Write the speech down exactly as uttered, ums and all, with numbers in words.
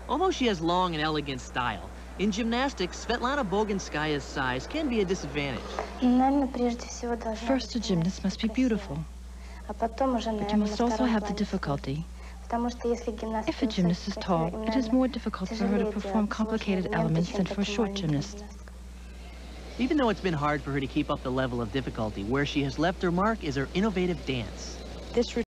Although she has long and elegant style, in gymnastics, Svetlana Boginskaya's size can be a disadvantage. First, a gymnast must be beautiful, but you must also have the difficulty. If a gymnast is tall, it is more difficult for her to perform complicated elements than for a short gymnast. Even though it's been hard for her to keep up the level of difficulty, where she has left her mark is her innovative dance. This